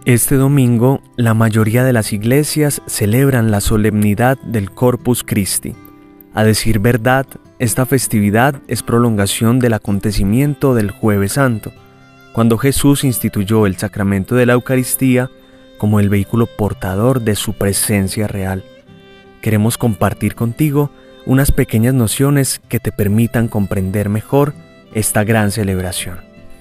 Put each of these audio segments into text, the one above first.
Este domingo, la mayoría de las iglesias celebran la solemnidad del Corpus Christi. A decir verdad, esta festividad es prolongación del acontecimiento del Jueves Santo, cuando Jesús instituyó el sacramento de la Eucaristía como el vehículo portador de su presencia real. Queremos compartir contigo unas pequeñas nociones que te permitan comprender mejor esta gran celebración.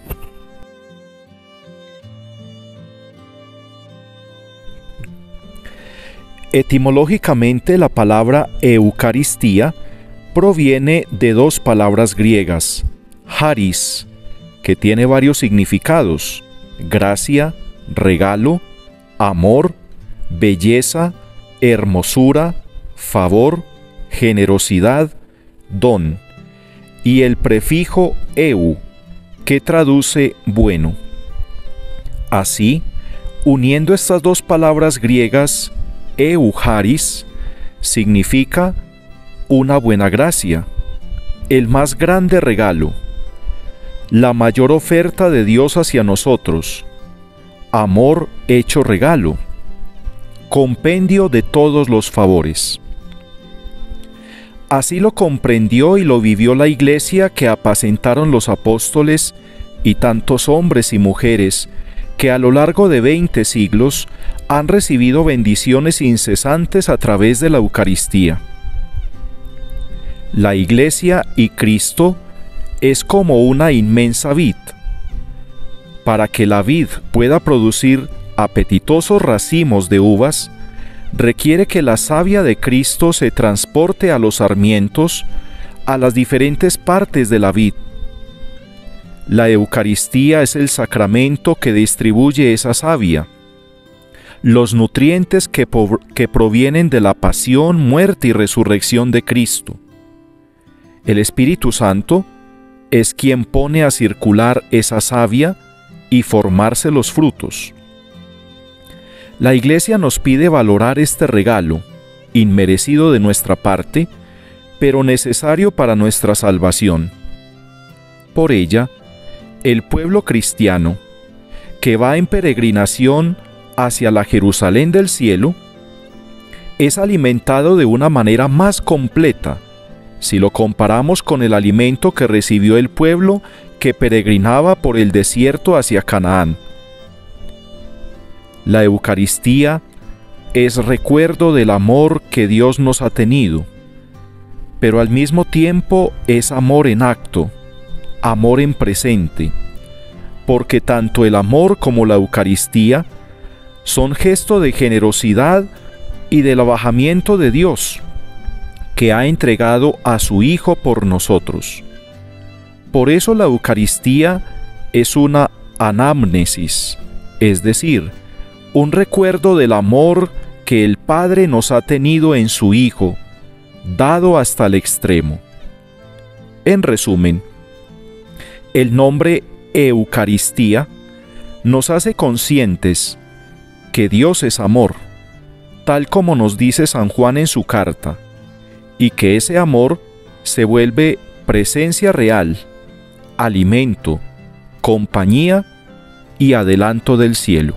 Etimológicamente, la palabra Eucaristía proviene de dos palabras griegas, charis, que tiene varios significados: gracia, regalo, amor, belleza, hermosura, favor, generosidad, don, y el prefijo eu, que traduce bueno. Así, uniendo estas dos palabras griegas, Eucharis significa una buena gracia, el más grande regalo, la mayor oferta de Dios hacia nosotros, amor hecho regalo, compendio de todos los favores. Así lo comprendió y lo vivió la Iglesia que apacentaron los apóstoles y tantos hombres y mujeres que a lo largo de 20 siglos han recibido bendiciones incesantes a través de la Eucaristía. La Iglesia y Cristo es como una inmensa vid. Para que la vid pueda producir apetitosos racimos de uvas, requiere que la savia de Cristo se transporte a los sarmientos, a las diferentes partes de la vid. La Eucaristía es el sacramento que distribuye esa savia, los nutrientes que provienen de la pasión, muerte y resurrección de Cristo. El Espíritu Santo es quien pone a circular esa savia y formarse los frutos. La Iglesia nos pide valorar este regalo, inmerecido de nuestra parte, pero necesario para nuestra salvación. Por ella, el pueblo cristiano, que va en peregrinación hacia la Jerusalén del cielo, es alimentado de una manera más completa si lo comparamos con el alimento que recibió el pueblo que peregrinaba por el desierto hacia Canaán. La Eucaristía es recuerdo del amor que Dios nos ha tenido, pero al mismo tiempo es amor en acto, amor en presente, porque tanto el amor como la Eucaristía son gesto de generosidad y del abajamiento de Dios, que ha entregado a su Hijo por nosotros. Por eso la Eucaristía es una anamnesis, es decir, un recuerdo del amor que el Padre nos ha tenido en su Hijo, dado hasta el extremo. En resumen, el nombre Eucaristía nos hace conscientes que Dios es amor, tal como nos dice San Juan en su carta, y que ese amor se vuelve presencia real, alimento, compañía y adelanto del cielo.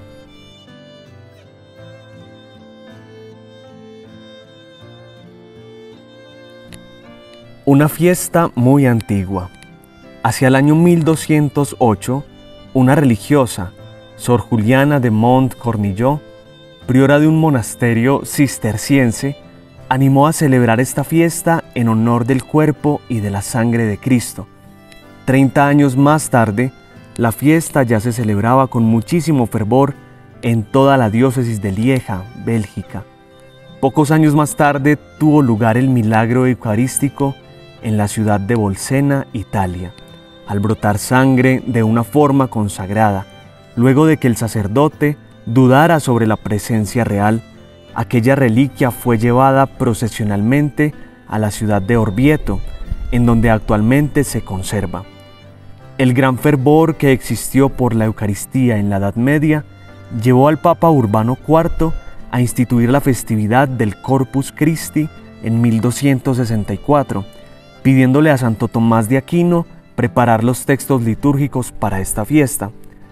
Una fiesta muy antigua. Hacia el año 1208, una religiosa, Sor Juliana de Montcornillot, priora de un monasterio cisterciense, animó a celebrar esta fiesta en honor del cuerpo y de la sangre de Cristo. 30 años más tarde, la fiesta ya se celebraba con muchísimo fervor en toda la diócesis de Lieja, Bélgica. Pocos años más tarde tuvo lugar el milagro eucarístico en la ciudad de Bolsena, Italia, al brotar sangre de una forma consagrada, luego de que el sacerdote dudara sobre la presencia real. Aquella reliquia fue llevada procesionalmente a la ciudad de Orvieto, en donde actualmente se conserva. El gran fervor que existió por la Eucaristía en la Edad Media llevó al Papa Urbano IV a instituir la festividad del Corpus Christi en 1264, pidiéndole a Santo Tomás de Aquino preparar los textos litúrgicos para esta fiesta.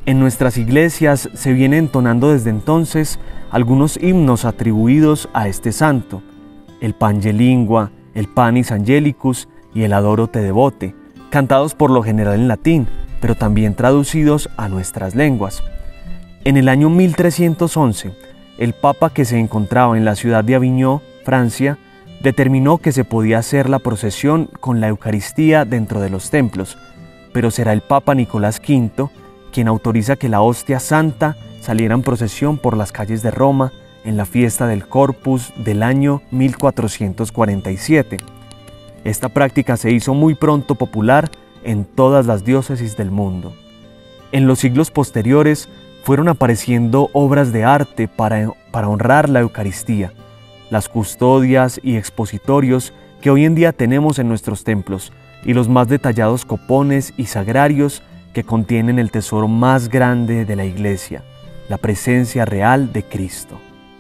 En nuestras iglesias se viene entonando desde entonces algunos himnos atribuidos a este santo: el Pange Lingua, el Panis Angelicus y el Adoro Te Devote, cantados por lo general en latín, pero también traducidos a nuestras lenguas. En el año 1311, el Papa, que se encontraba en la ciudad de Aviñón, Francia, determinó que se podía hacer la procesión con la Eucaristía dentro de los templos, pero será el Papa Nicolás V quien autoriza que la hostia santa saliera en procesión por las calles de Roma en la fiesta del Corpus del año 1447. Esta práctica se hizo muy pronto popular en todas las diócesis del mundo. En los siglos posteriores fueron apareciendo obras de arte para honrar la Eucaristía, las custodias y expositorios que hoy en día tenemos en nuestros templos y los más detallados copones y sagrarios que contienen el tesoro más grande de la Iglesia, la presencia real de Cristo.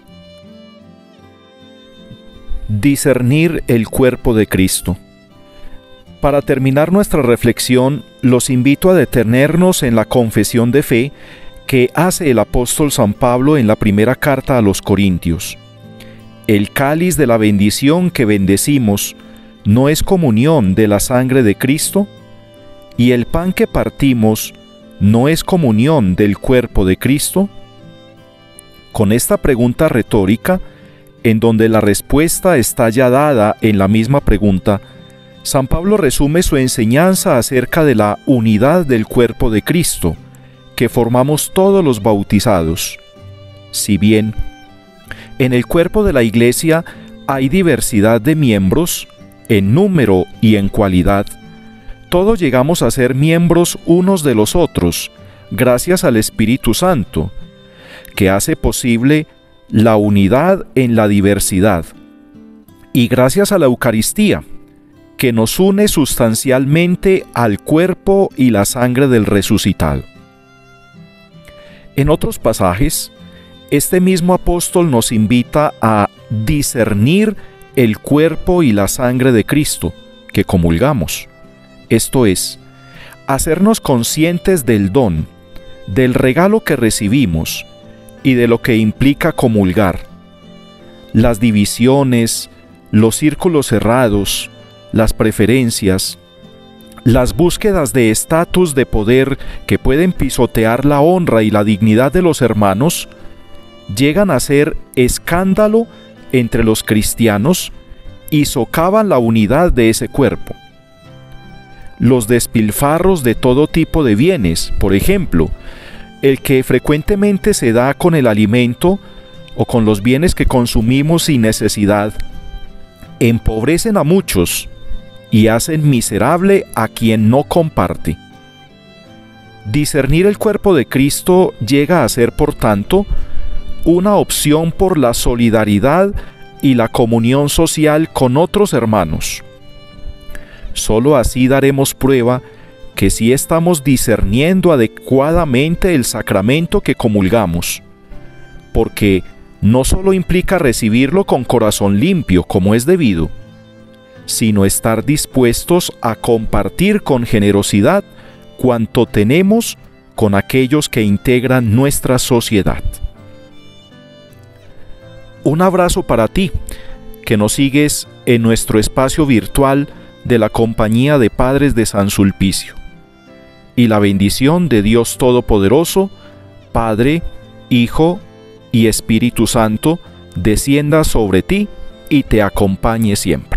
Discernir el cuerpo de Cristo. Para terminar nuestra reflexión, los invito a detenernos en la confesión de fe que hace el apóstol San Pablo en la primera carta a los Corintios. El cáliz de la bendición que bendecimos no es comunión de la sangre de Cristo, y el pan que partimos no es comunión del cuerpo de Cristo. Con esta pregunta retórica, en donde la respuesta está ya dada en la misma pregunta, San Pablo resume su enseñanza acerca de la unidad del cuerpo de Cristo, que formamos todos los bautizados. Si bien en el cuerpo de la Iglesia hay diversidad de miembros, en número y en cualidad, todos llegamos a ser miembros unos de los otros, gracias al Espíritu Santo, que hace posible la unidad en la diversidad, y gracias a la Eucaristía, que nos une sustancialmente al cuerpo y la sangre del resucitado. En otros pasajes, este mismo apóstol nos invita a discernir el cuerpo y la sangre de Cristo, que comulgamos. Esto es, hacernos conscientes del don, del regalo que recibimos y de lo que implica comulgar. Las divisiones, los círculos cerrados, las preferencias, las búsquedas de estatus de poder que pueden pisotear la honra y la dignidad de los hermanos, llegan a ser escándalo entre los cristianos y socavan la unidad de ese cuerpo. Los despilfarros de todo tipo de bienes, por ejemplo, el que frecuentemente se da con el alimento o con los bienes que consumimos sin necesidad, empobrecen a muchos y hacen miserable a quien no comparte. Discernir el cuerpo de Cristo llega a ser, por tanto, una opción por la solidaridad y la comunión social con otros hermanos. Solo así daremos prueba que sí estamos discerniendo adecuadamente el sacramento que comulgamos, porque no solo implica recibirlo con corazón limpio como es debido, sino estar dispuestos a compartir con generosidad cuanto tenemos con aquellos que integran nuestra sociedad. Un abrazo para ti, que nos sigues en nuestro espacio virtual de la Compañía de Padres de San Sulpicio. Y la bendición de Dios Todopoderoso, Padre, Hijo y Espíritu Santo, descienda sobre ti y te acompañe siempre.